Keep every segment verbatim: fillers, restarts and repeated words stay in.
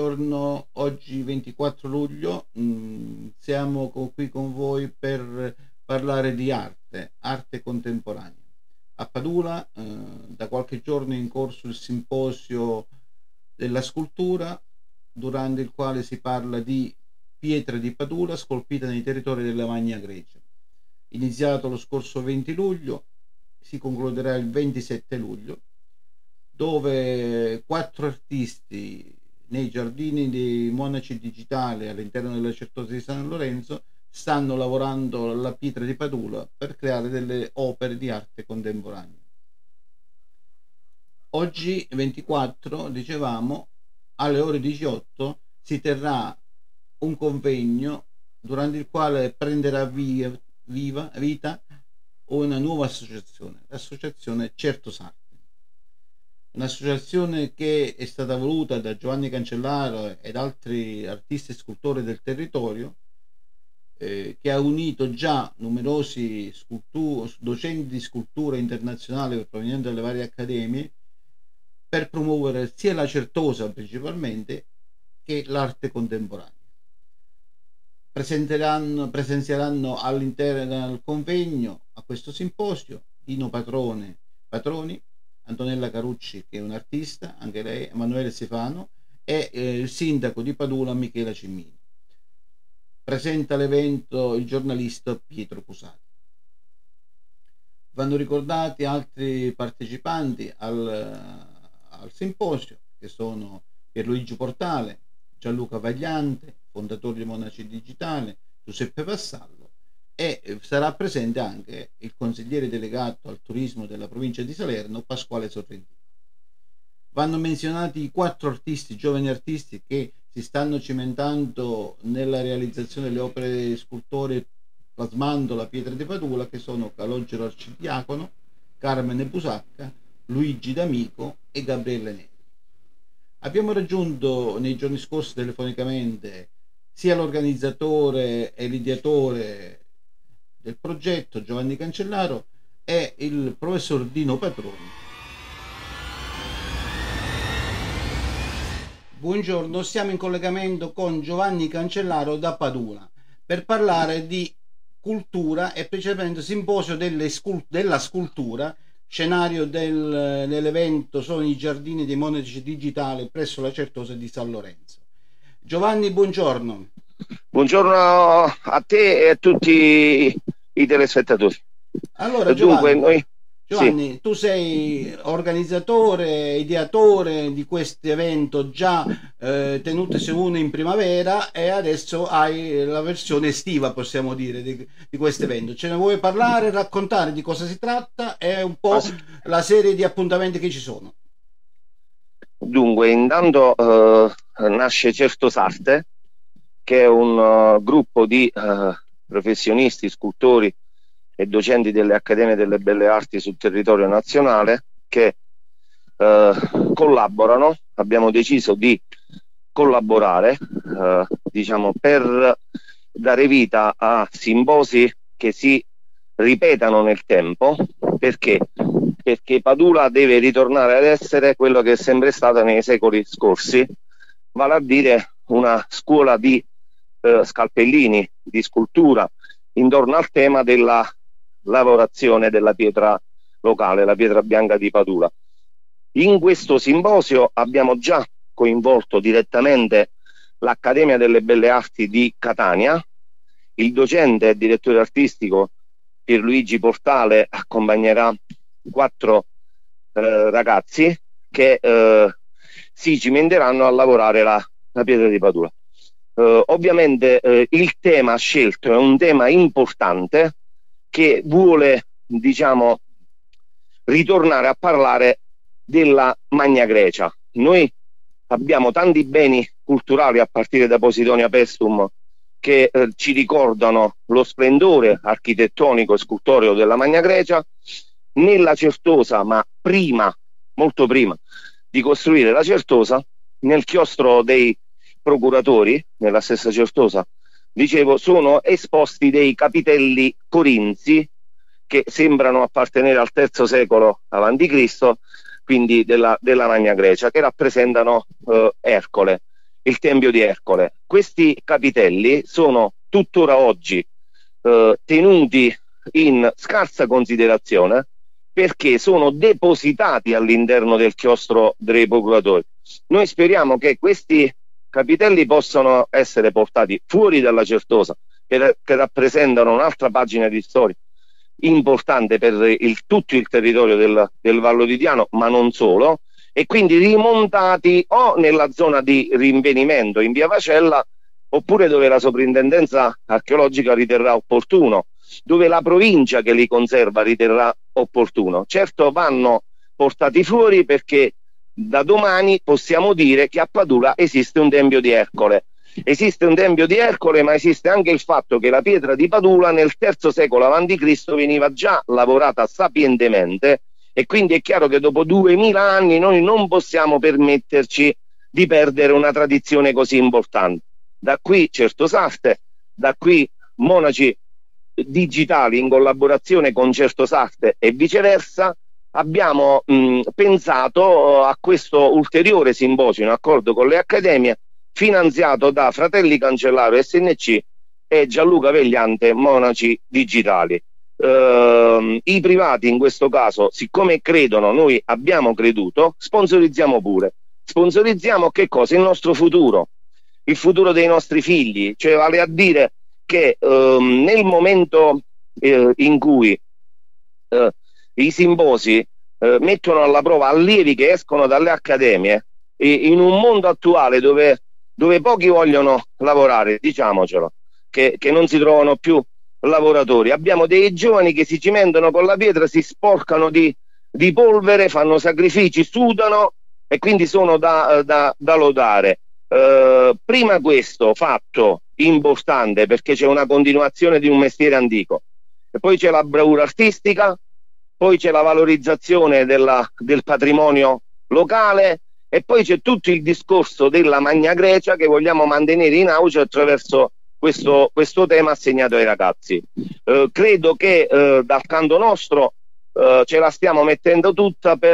buongiorno, oggi ventiquattro luglio, mh, siamo co- qui con voi per parlare di arte, arte contemporanea. A Padula eh, da qualche giorno è in corso il simposio della scultura, durante il quale si parla di pietre di Padula scolpite nei territori della Magna Grecia. Iniziato lo scorso venti luglio, si concluderà il ventisette luglio, dove quattro artisti nei giardini dei Monaci Digitali all'interno della Certosa di San Lorenzo stanno lavorando alla pietra di Padula per creare delle opere di arte contemporanea. Oggi ventiquattro, dicevamo, alle ore diciotto si terrà un convegno durante il quale prenderà via, viva, vita una nuova associazione, l'associazione Certosarte. Un'associazione che è stata voluta da Giovanni Cancellaro ed altri artisti e scultori del territorio, eh, che ha unito già numerosi scultu- docenti di scultura internazionale provenienti dalle varie accademie per promuovere sia la Certosa principalmente che l'arte contemporanea. Presenteranno, presenzieranno all'interno del convegno a questo simposio Dino Patrone, Patroni, Antonella Carucci, che è un artista, anche lei, Emanuele Stefano, e eh, il sindaco di Padula Michela Cimmini. Presenta l'evento il giornalista Pietro Cusati. Vanno ricordati altri partecipanti al, al simposio, che sono Pierluigi Portale, Gianluca Vagliante, fondatore di Monaci Digitale, Giuseppe Vassallo, e sarà presente anche il consigliere delegato al turismo della provincia di Salerno, Pasquale Sorrentino. Vanno menzionati i quattro artisti, giovani artisti, che si stanno cimentando nella realizzazione delle opere scultoree plasmando la pietra di Padula, che sono Calogero Arcidiacono, Carmine Busacca, Luigi D'Amico e Gabriele Neri. Abbiamo raggiunto nei giorni scorsi telefonicamente sia l'organizzatore e l'ideatore del progetto, Giovanni Cancellaro, e il professor Dino Patroni. Buongiorno, siamo in collegamento con Giovanni Cancellaro da Padula per parlare di cultura e precisamente simposio delle scult- della scultura. Scenario del, dell'evento sono i giardini dei Monaci Digitali presso la Certosa di San Lorenzo. Giovanni, buongiorno. Buongiorno a te e a tutti i telespettatori. Allora, Dunque, Giovanni, noi... Giovanni sì. tu sei organizzatore, ideatore di questo evento già eh, tenutosi uno in primavera e adesso hai la versione estiva, possiamo dire, di, di questo evento. Ce ne vuoi parlare, raccontare di cosa si tratta e un po' la serie di appuntamenti che ci sono? Dunque, intanto eh, nasce Certosarte, che è un uh, gruppo di uh, professionisti, scultori e docenti delle Accademie delle Belle Arti sul territorio nazionale che uh, collaborano. Abbiamo deciso di collaborare uh, diciamo, per dare vita a simposi che si ripetano nel tempo. Perché? Perché Padula deve ritornare ad essere quello che è sempre stata nei secoli scorsi, vale a dire una scuola di eh, scalpellini, di scultura, intorno al tema della lavorazione della pietra locale, la pietra bianca di Padula. In questo simposio abbiamo già coinvolto direttamente l'Accademia delle Belle Arti di Catania. Il docente e direttore artistico Pierluigi Portale accompagnerà quattro eh, ragazzi che eh, si cimenteranno a lavorare la, la pietra di Padula. Eh, ovviamente eh, il tema scelto è un tema importante che vuole, diciamo, ritornare a parlare della Magna Grecia. Noi abbiamo tanti beni culturali a partire da Posidonia Pestum che eh, ci ricordano lo splendore architettonico e scultoreo della Magna Grecia. Nella Certosa, ma prima, molto prima di costruire la Certosa, nel chiostro dei procuratori, nella stessa Certosa, dicevo, sono esposti dei capitelli corinzi che sembrano appartenere al terzo secolo avanti Cristo, quindi della, della Magna Grecia, che rappresentano eh, Ercole, il Tempio di Ercole. Questi capitelli sono tuttora oggi eh, tenuti in scarsa considerazione perché sono depositati all'interno del chiostro dei procuratori. Noi speriamo che questi capitelli possano essere portati fuori dalla Certosa, che, che rappresentano un'altra pagina di storia importante per il, tutto il territorio del, del Vallo di Diano, ma non solo, e quindi rimontati o nella zona di rinvenimento in via Vacella, oppure dove la soprintendenza archeologica riterrà opportuno, dove la provincia che li conserva riterrà opportuno. Certo, vanno portati fuori perché da domani possiamo dire che a Padula esiste un Tempio di Ercole. Esiste un Tempio di Ercole, ma esiste anche il fatto che la pietra di Padula nel terzo secolo avanti Cristo veniva già lavorata sapientemente, e quindi è chiaro che dopo duemila anni noi non possiamo permetterci di perdere una tradizione così importante. Da qui Certosarte, da qui Monaci Digitali in collaborazione con Certosarte e viceversa, abbiamo mh, pensato a questo ulteriore simposio in accordo con le accademie, finanziato da Fratelli Cancellaro S N C e Gianluca Vegliante Monaci Digitali. Uh, I privati in questo caso, siccome credono, noi abbiamo creduto, sponsorizziamo pure. Sponsorizziamo che cosa? Il nostro futuro, il futuro dei nostri figli, cioè vale a dire che uh, nel momento uh, in cui uh, i simposi uh, mettono alla prova allievi che escono dalle accademie, e in un mondo attuale dove, dove pochi vogliono lavorare, diciamocelo, che, che non si trovano più lavoratori, abbiamo dei giovani che si cimentano con la pietra, si sporcano di, di polvere, fanno sacrifici, sudano, e quindi sono da, da, da lodare. Uh, prima questo fatto importante, perché c'è una continuazione di un mestiere antico, e poi c'è la bravura artistica, poi c'è la valorizzazione della, del patrimonio locale, e poi c'è tutto il discorso della Magna Grecia che vogliamo mantenere in auge attraverso Questo, questo tema assegnato ai ragazzi. Eh, credo che eh, dal canto nostro eh, ce la stiamo mettendo tutta per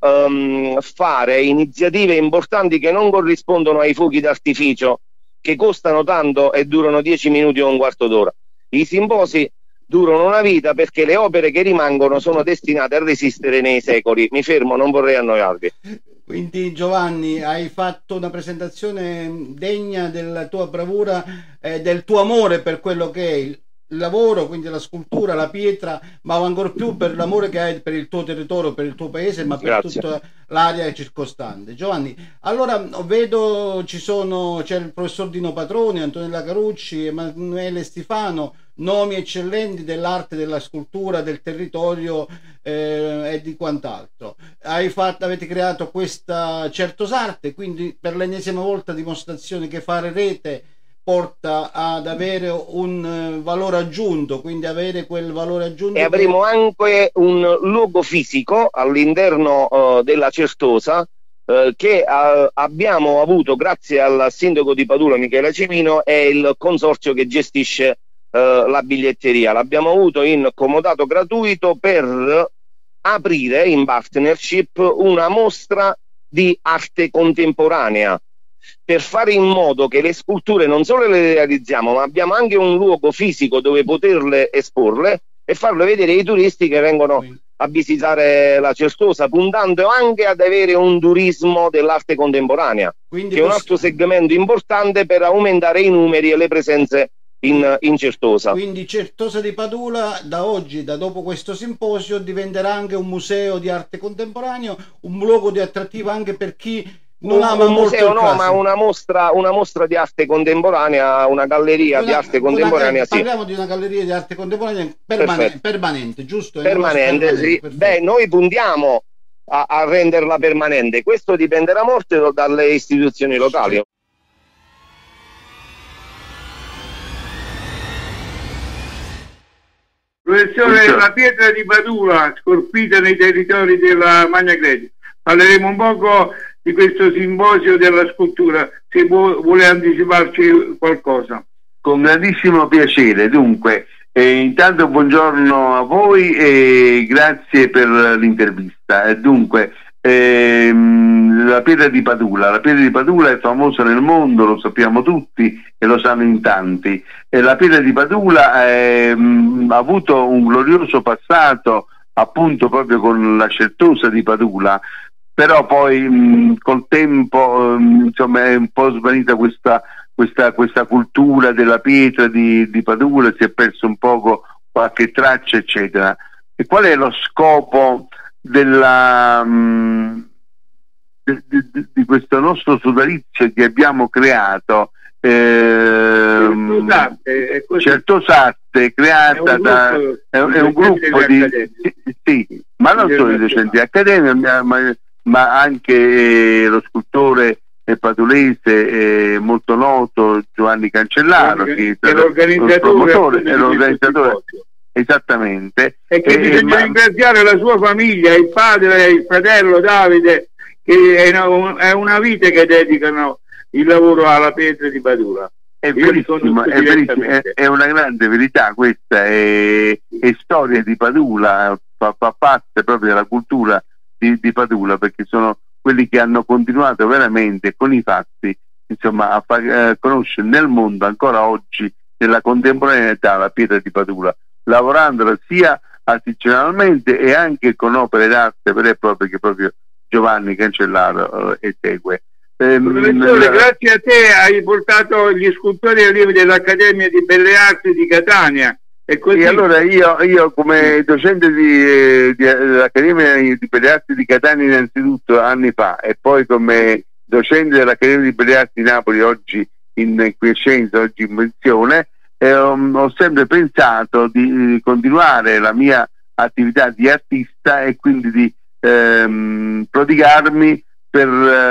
ehm, fare iniziative importanti che non corrispondono ai fuochi d'artificio che costano tanto e durano dieci minuti o un quarto d'ora. I simposi durano una vita perché le opere che rimangono sono destinate a resistere nei secoli. Mi fermo, non vorrei annoiarvi. Quindi Giovanni, hai fatto una presentazione degna della tua bravura e eh, del tuo amore per quello che è il lavoro, quindi la scultura, la pietra, ma ancor più per l'amore che hai per il tuo territorio, per il tuo paese, ma per Grazie. tutta l'area circostante. Giovanni, allora vedo ci sono c'è il professor Dino Patroni, Antonella Carucci, Emanuele Stefano, nomi eccellenti dell'arte, della scultura, del territorio eh, e di quant'altro. Hai fatto, avete creato questa Certosarte, quindi per l'ennesima volta dimostrazione che fare rete porta ad avere un uh, valore aggiunto, quindi avere quel valore aggiunto. E avremo che... anche un luogo fisico all'interno uh, della Certosa uh, che uh, abbiamo avuto grazie al sindaco di Padula Michele Cimino e il consorzio che gestisce uh, la biglietteria. L'abbiamo avuto in comodato gratuito per aprire in partnership una mostra di arte contemporanea, per fare in modo che le sculture non solo le realizziamo, ma abbiamo anche un luogo fisico dove poterle esporle e farle vedere ai turisti che vengono a visitare la Certosa, puntando anche ad avere un turismo dell'arte contemporanea. Quindi che è un altro segmento importante per aumentare i numeri e le presenze in, in Certosa. Quindi Certosa di Padula da oggi, da dopo questo simposio, diventerà anche un museo di arte contemporanea, un luogo di attrattivo anche per chi non ama un molto museo, il no, ma una mostra, una mostra di arte contemporanea, una galleria una, di arte contemporanea. Una, sì. Parliamo di una galleria di arte contemporanea permane permanente, giusto? Permanente, permanente, sì. Beh, noi puntiamo a, a renderla permanente, questo dipenderà molto dalle istituzioni locali. Sì. Professore, la pietra di Padula scolpita nei territori della Magna Grecia. Parleremo un poco di questo simposio della scultura, se vuole anticiparci qualcosa. Con grandissimo piacere. Dunque, eh, intanto buongiorno a voi e grazie per l'intervista. Dunque, ehm, la pietra di Padula. La pietra di Padula è famosa nel mondo, lo sappiamo tutti e lo sanno in tanti. E la pietra di Padula è, mh, ha avuto un glorioso passato appunto proprio con la Certosa di Padula, però poi mh, col tempo mh, insomma è un po' svanita questa, questa, questa cultura della pietra di, di Padula, si è perso un poco qualche traccia eccetera. E qual è lo scopo della mh, di, di, di questo nostro sodalizio che abbiamo creato? Ehm, Certosarte, creata da è un, è un gruppo di sì, sì, ma non solo i docenti di accademia, ma, ma anche lo scultore padulese eh, molto noto Giovanni Cancellaro, che è l'organizzatore e l'organizzatore esattamente, e che e, bisogna ma... ringraziare la sua famiglia, il padre e il fratello Davide, che è una, è una vita che dedicano il lavoro alla pietra di Padula. È verissimo, è, verissimo è, è una grande verità questa, è, è storia di Padula, fa, fa parte proprio della cultura di, di Padula, perché sono quelli che hanno continuato veramente con i fatti insomma a far eh, conoscere nel mondo ancora oggi, nella contemporaneità, la pietra di Padula, lavorandola sia artigianalmente e anche con opere d'arte vere e proprie che proprio Giovanni Cancellaro eh, esegue. Professore, grazie a te hai portato gli scultori allievi dell'Accademia di Belle Arti di Catania. E, così... e allora io, io come docente di, di, dell'Accademia di Belle Arti di Catania innanzitutto anni fa, e poi come docente dell'Accademia di Belle Arti di Napoli oggi in quiescenza, oggi in pensione, eh, ho, ho sempre pensato di continuare la mia attività di artista e quindi di ehm, prodigarmi Per,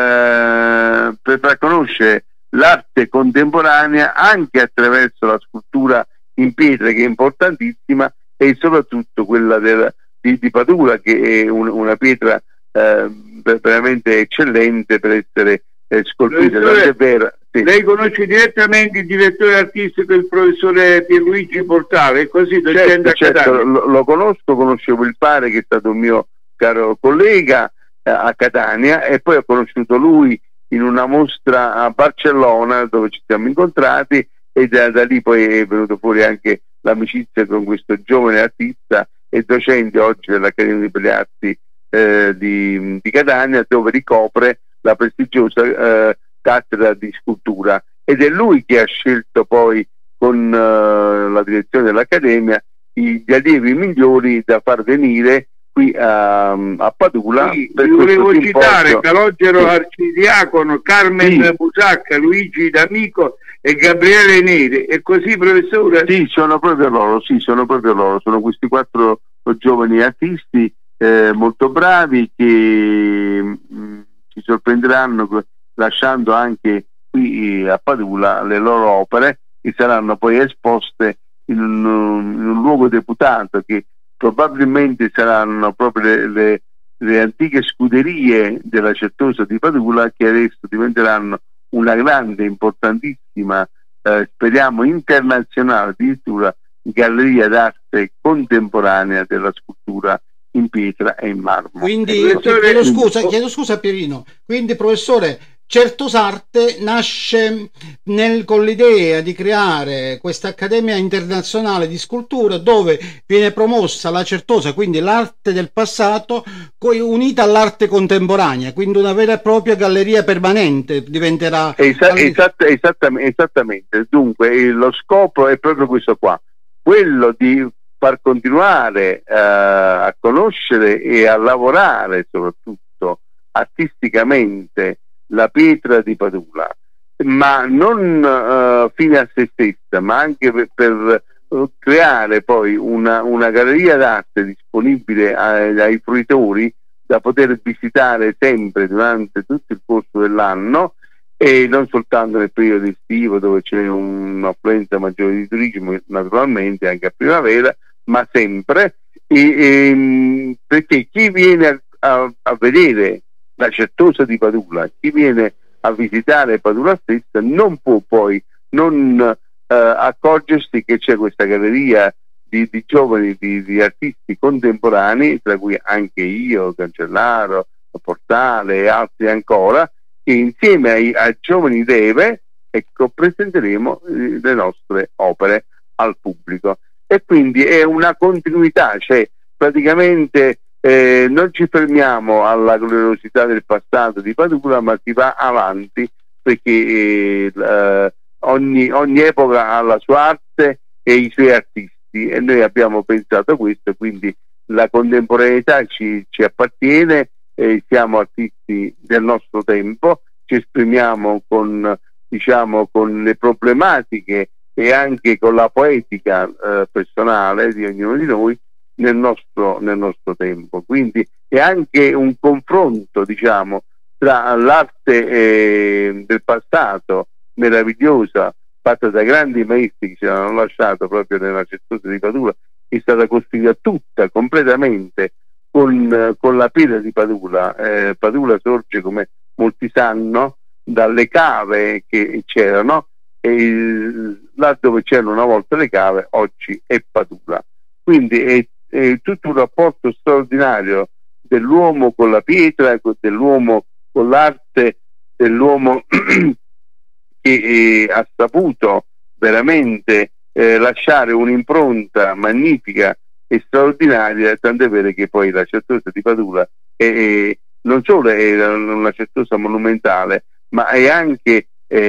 eh, per far conoscere l'arte contemporanea anche attraverso la scultura in pietra, che è importantissima, e soprattutto quella del, di, di Padula, che è un, una pietra eh, veramente eccellente per essere eh, scolpita. È vero, sì. Lei conosce direttamente il direttore artistico, il professore Pierluigi Portale, così certo, certo, lo, lo conosco, conoscevo il padre che è stato un mio caro collega a Catania, e poi ho conosciuto lui in una mostra a Barcellona dove ci siamo incontrati, e da, da lì poi è venuto fuori anche l'amicizia con questo giovane artista e docente oggi dell'Accademia di Belle Arti eh, di, di Catania, dove ricopre la prestigiosa eh, cattedra di scultura, ed è lui che ha scelto poi con eh, la direzione dell'Accademia gli allievi migliori da far venire qui a, a Padula. Sì, per volevo citare Calogero sì. Arcidiacono, Carmen sì. Busacca, Luigi D'Amico e Gabriele Neri, e così professore? Sì, sono proprio loro, sì, sono proprio loro, sono questi quattro giovani artisti eh, molto bravi che mh, ci sorprenderanno lasciando anche qui a Padula le loro opere, che saranno poi esposte in un, in un luogo deputato, che probabilmente saranno proprio le, le, le antiche scuderie della Certosa di Padula, che adesso diventeranno una grande, importantissima, eh, speriamo internazionale, addirittura galleria d'arte contemporanea della scultura in pietra e in marmo. Quindi chiedo scusa, chiedo scusa Pierino, quindi professore, Certosarte nasce nel, con l'idea di creare questa Accademia Internazionale di Scultura, dove viene promossa la Certosa, quindi l'arte del passato unita all'arte contemporanea, quindi una vera e propria galleria permanente diventerà. Esa esatt esattamente, esattamente, dunque lo scopo è proprio questo qua, quello di far continuare eh, a conoscere e a lavorare soprattutto artisticamente la pietra di Padula, ma non uh, fine a se stessa, ma anche per, per uh, creare poi una, una galleria d'arte disponibile ai, ai fruitori da poter visitare sempre durante tutto il corso dell'anno, e non soltanto nel periodo estivo dove c'è un'affluenza maggiore di turismo, naturalmente anche a primavera, ma sempre, e, e, perché chi viene a, a, a vedere la Certosa di Padula, chi viene a visitare Padula stessa non può poi non eh, accorgersi che c'è questa galleria di, di giovani, di, di artisti contemporanei, tra cui anche io, Cancellaro, Portale e altri ancora, che insieme ai, ai giovani Deve, ecco, presenteremo eh, le nostre opere al pubblico. E quindi è una continuità, cioè praticamente eh, non ci fermiamo alla gloriosità del passato di Padula, ma si va avanti, perché eh, eh, ogni, ogni epoca ha la sua arte e i suoi artisti, e noi abbiamo pensato questo, quindi la contemporaneità ci, ci appartiene, eh, siamo artisti del nostro tempo, ci esprimiamo con, diciamo, con le problematiche e anche con la poetica eh, personale di ognuno di noi nel nostro, nel nostro tempo. Quindi è anche un confronto, diciamo, tra l'arte eh, del passato meravigliosa, fatta da grandi maestri che ci hanno lasciato proprio nella Certosa di Padula, che è stata costruita tutta completamente con, con la pietra di Padula. Eh, Padula sorge, come molti sanno, dalle cave che c'erano, e là dove c'erano una volta le cave oggi è Padula. Quindi è, è tutto un rapporto straordinario dell'uomo con la pietra, dell'uomo con l'arte, dell'uomo che eh, ha saputo veramente eh, lasciare un'impronta magnifica e straordinaria, tant'è vero che poi la Certosa di Padula è, è, non solo è una Certosa monumentale, ma è anche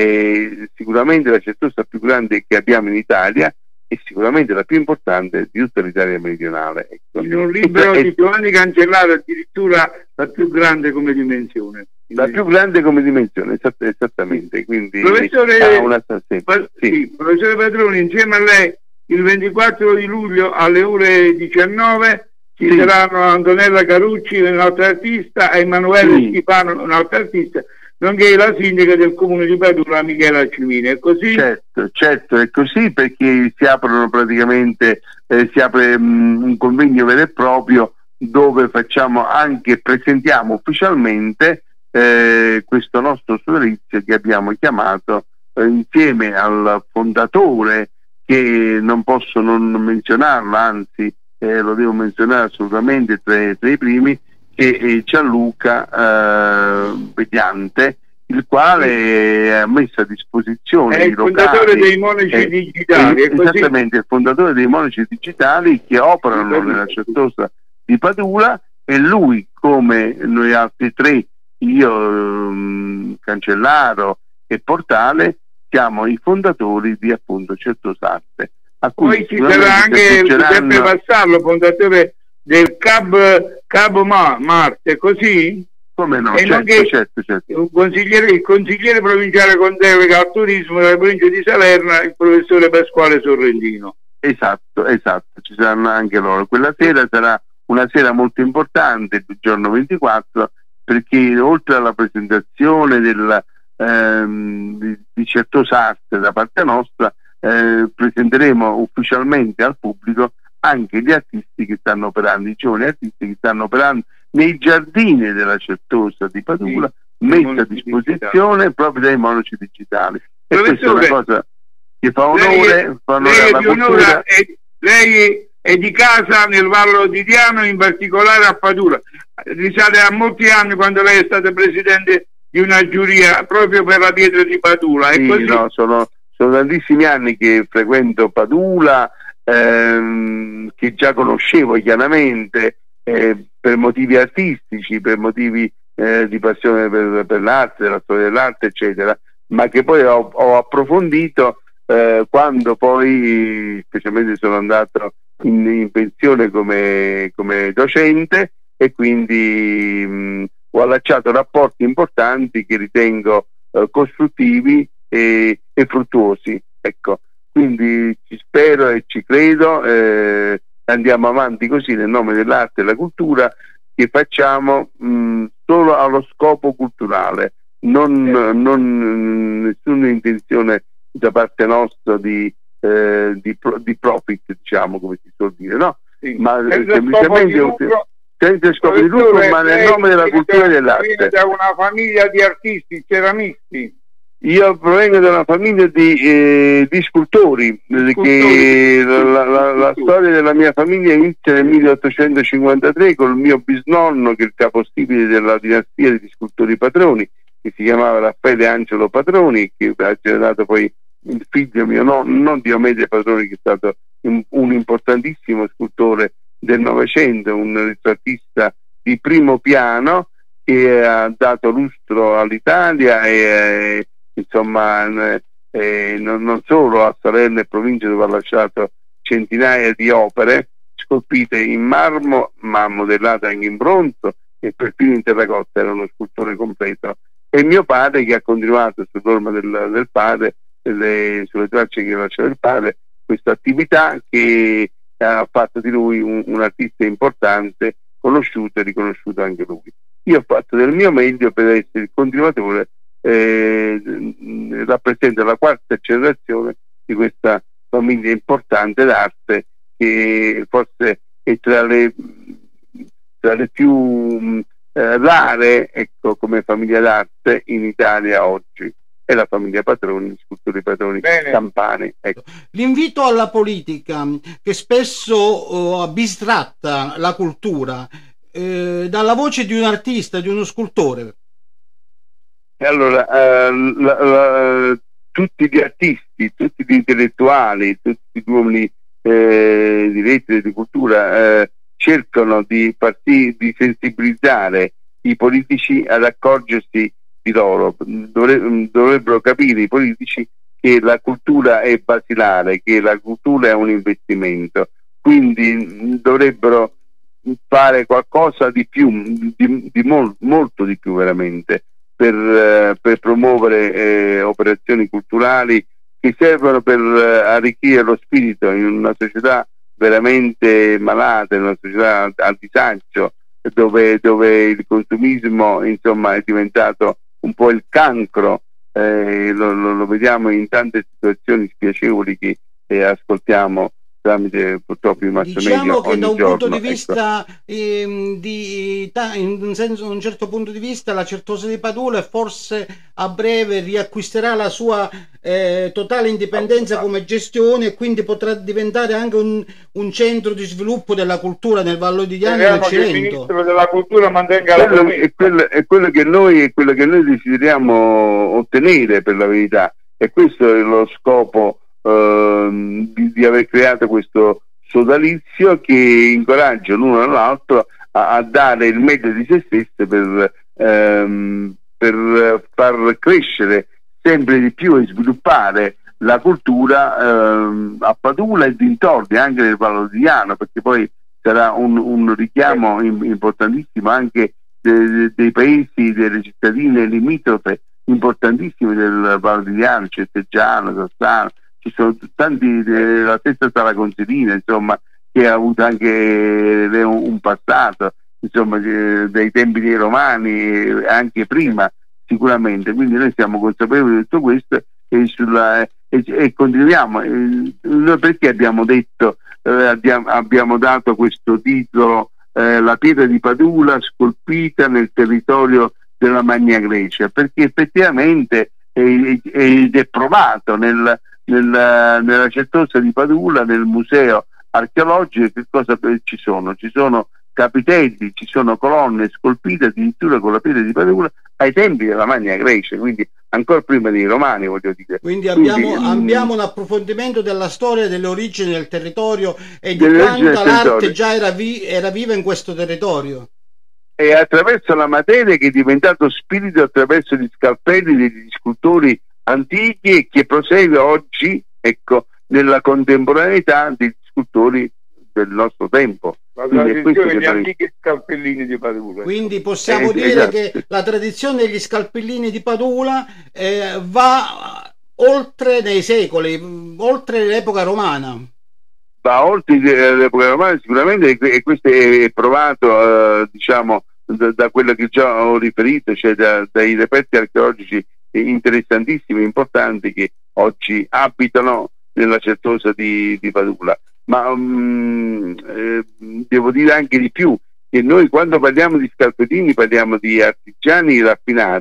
eh, sicuramente la Certosa più grande che abbiamo in Italia, e sicuramente la più importante di tutta l'Italia meridionale. Ecco. In un libro di Giovanni Cancellaro addirittura la più grande come dimensione. La più grande come dimensione, esatt esattamente. Quindi professore, una... sì, sì. Sì. Professore Padroni, insieme a lei il ventiquattro di luglio alle ore diciannove ci sì. saranno Antonella Carucci, un'altra artista, e Emanuele sì. Schifano, un altro artista, nonché la sindaca del comune di Padula, Michela Cimini. È così? Certo, certo, è così, perché si aprono praticamente, eh, si apre mh, un convegno vero e proprio dove facciamo anche, presentiamo ufficialmente eh, questo nostro sodalizio che abbiamo chiamato eh, insieme al fondatore, che non posso non menzionarlo, anzi eh, lo devo menzionare assolutamente tra, tra i primi, che è Gianluca eh, Vegliante, il quale ha messo a disposizione è il locali, fondatore dei Monaci è, Digitali, è esattamente il fondatore dei Monaci Digitali, che operano nella Certosa di Padula, e lui, come noi altri tre, io, um, Cancellaro e Portale, siamo i fondatori di appunto Certosarte. Poi ci sarà anche Giuseppe Vassallo, fondatore del Cab, Cabo Marte, così? Come no, e certo, certo, certo. Un consigliere, il consigliere provinciale con delega al turismo della provincia di Salerno, il professore Pasquale Sorrentino. Esatto, esatto, ci saranno anche loro. Quella sera sarà una sera molto importante, il giorno ventiquattro, perché oltre alla presentazione del, ehm, di, di Certosarte da parte nostra, eh, presenteremo ufficialmente al pubblico anche gli artisti che stanno operando, i giovani artisti che stanno operando nei giardini della Certosa di Padula, sì, messa a disposizione digitali. proprio dai Monaci Digitali. E questa è una cosa che fa onore, lei, fa onore lei alla cultura. È, lei è di casa nel Vallo di Diano, in particolare a Padula. Risale a molti anni, quando lei è stata presidente di una giuria proprio per la pietra di Padula. Sì, così? No, sono, sono tantissimi anni che frequento Padula, ehm, che già conoscevo chiaramente, eh, per motivi artistici, per motivi eh, di passione per, per l'arte, la storia dell'arte, eccetera, ma che poi ho, ho approfondito eh, quando poi, specialmente, sono andato in, in pensione come, come docente, e quindi mh, ho allacciato rapporti importanti che ritengo eh, costruttivi e, e fruttuosi. Ecco, quindi ci spero e ci credo. Eh, andiamo avanti così nel nome dell'arte e della cultura, che facciamo mh, solo allo scopo culturale, non, eh. non nessuna intenzione da parte nostra di, eh, di, pro, di profit, diciamo, come si suol dire, no? Sì. Ma semplicemente senza scopo di lucro, ma nel nome della cultura e dell'arte. Da una famiglia di artisti, ceramisti. Io provengo da una famiglia di, eh, di scultori, scultori che la, la, la, la storia della mia famiglia inizia nel milleottocentocinquantatré col mio bisnonno, che è il capostipite della dinastia degli scultori Patroni, che si chiamava Raffaele Angelo Patroni, che ha generato poi il figlio mio nonno, Diomede Patroni, che è stato un, un importantissimo scultore del Novecento, un ritrattista di primo piano che ha dato lustro all'Italia e insomma eh, non, non solo a Salerno e provincia, dove ha lasciato centinaia di opere scolpite in marmo, ma modellate anche in bronzo e perfino in terracotta. Era uno scultore completo. E mio padre, che ha continuato sull'orma del, del padre, delle, sulle tracce che lasciava il padre, questa attività che ha fatto di lui un, un artista importante, conosciuto e riconosciuto anche lui. Io ho fatto del mio meglio per essere il continuatore. Eh, rappresenta la quarta generazione di questa famiglia importante d'arte, che forse è tra le, tra le più eh, rare, ecco, come famiglia d'arte in Italia oggi. È la famiglia Patroni, gli scultori Patroni campani. Ecco. L'invito alla politica, che spesso uh, bistratta la cultura, eh, dalla voce di un artista, di uno scultore. Allora, eh, la, la, tutti gli artisti, tutti gli intellettuali, tutti gli uomini eh, di lettere e di cultura eh, cercano di, farsi, di sensibilizzare i politici ad accorgersi di loro. Dovre, dovrebbero capire i politici che la cultura è basilare, che la cultura è un investimento, quindi dovrebbero fare qualcosa di più, di, di mol, molto di più veramente, Per, eh, per promuovere eh, operazioni culturali che servono per eh, arricchire lo spirito in una società veramente malata, in una società a disagio, dove, dove il consumismo insomma è diventato un po' il cancro. Eh, lo, lo, lo vediamo in tante situazioni spiacevoli che eh, ascoltiamo tramite purtroppo i mass media. Diciamo che da un giorno, punto di ecco. vista ehm, di, in un senso, da un certo punto di vista, la Certosa di Padula forse a breve riacquisterà la sua eh, totale indipendenza come gestione, e quindi potrà diventare anche un, un centro di sviluppo della cultura nel Vallodigliano e nel Cilento. Il ministro della cultura mantenga la quello, è, quello, è quello che noi è quello che noi desideriamo ottenere, per la verità, e questo è lo scopo Uh, di, di aver creato questo sodalizio che incoraggia l'uno all'altro a, a dare il meglio di se stesse per, um, per far crescere sempre di più e sviluppare la cultura um, a Padula e dintorni, anche nel Vallodigliano, perché poi sarà un, un richiamo in, importantissimo anche de, de, dei paesi, delle cittadine limitrofe importantissime del Vallodigliano, Cetteggiano, Sassano. Ci sono tanti, la stessa Saraconzerina, insomma, che ha avuto anche un, un passato, insomma, dai tempi dei Romani, anche prima sicuramente. Quindi noi siamo consapevoli di tutto questo e, sulla, e, e continuiamo. Noi perché abbiamo detto, eh, abbiamo, abbiamo dato questo titolo, eh, La pietra di Padula scolpita nel territorio della Magna Grecia? Perché effettivamente è, ed è provato nel Nella, nella Certosa di Padula, nel museo archeologico, che cosa ci sono? Ci sono capitelli, ci sono colonne scolpite addirittura con la pietra di Padula ai tempi della Magna Grecia, quindi ancora prima dei Romani, voglio dire. Quindi abbiamo, quindi, abbiamo un approfondimento della storia, delle origini del territorio e di quanta l'arte già era, vi, era viva in questo territorio. E attraverso la materia che è diventato spirito, attraverso gli scalpelli degli scultori antichi, e che prosegue oggi, ecco, nella contemporaneità degli scultori del nostro tempo. La tradizione degli antichi scalpellini di Padula. Quindi possiamo eh, dire esatto. che la tradizione degli scalpellini di Padula eh, va oltre nei secoli, oltre l'epoca romana. Va oltre l'epoca romana sicuramente, e questo è provato eh, diciamo da, da quello che già ho riferito, cioè da, dai reperti archeologici interessantissimi, importanti, che oggi abitano nella Certosa di, di Padula. Ma um, eh, devo dire anche di più, che noi quando parliamo di scalpellini parliamo di artigiani raffinati,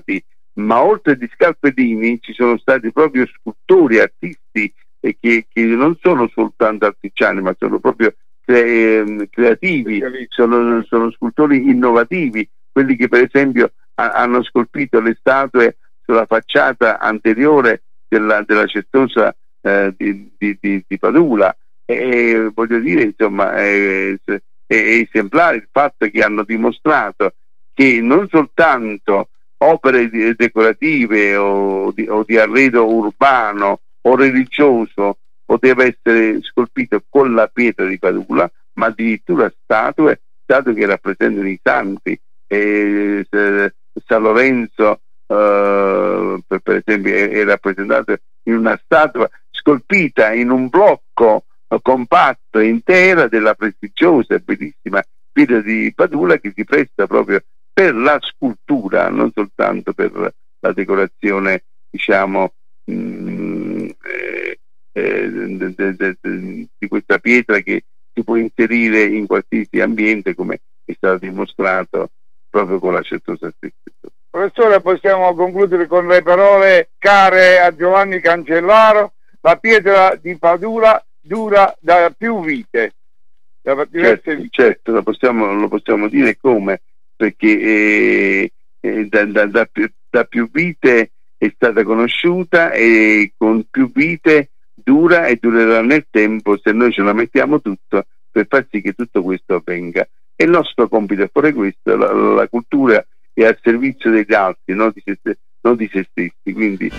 ma oltre agli scalpellini ci sono stati proprio scultori, artisti eh, che, che non sono soltanto artigiani, ma sono proprio cre- creativi, sono, sono scultori innovativi, quelli che per esempio ha, hanno scolpito le statue sulla facciata anteriore della, della Certosa eh, di, di, di, di Padula. E voglio dire, insomma, è, è, è esemplare il fatto che hanno dimostrato che non soltanto opere decorative o di, o di arredo urbano o religioso poteva essere scolpito con la pietra di Padula, ma addirittura statue, statue che rappresentano i santi. E, se, San Lorenzo eh, per, per esempio è, è rappresentato in una statua scolpita in un blocco compatto intera della prestigiosa e bellissima pietra di Padula, che si presta proprio per la scultura, non soltanto per la decorazione, diciamo, mh, eh, eh, de, de, de, de, di questa pietra che si può inserire in qualsiasi ambiente, come è stato dimostrato proprio con la Certosa stessa. Professore, possiamo concludere con le parole care a Giovanni Cancellaro: la pietra di Padula dura da più vite. Da certo, vite. certo lo, possiamo, lo possiamo dire come, perché eh, eh, da, da, da, più, da più vite è stata conosciuta, e con più vite dura e durerà nel tempo, se noi ce la mettiamo tutto per far sì che tutto questo avvenga. E il nostro compito è fare questo. La, la cultura è al servizio degli altri, non di se, non di se stessi, quindi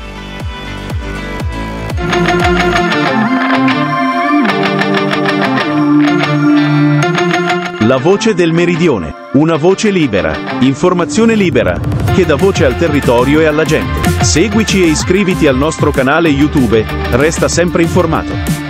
La voce del Meridione, una voce libera, informazione libera, che dà voce al territorio e alla gente. Seguici e iscriviti al nostro canale YouTube, resta sempre informato.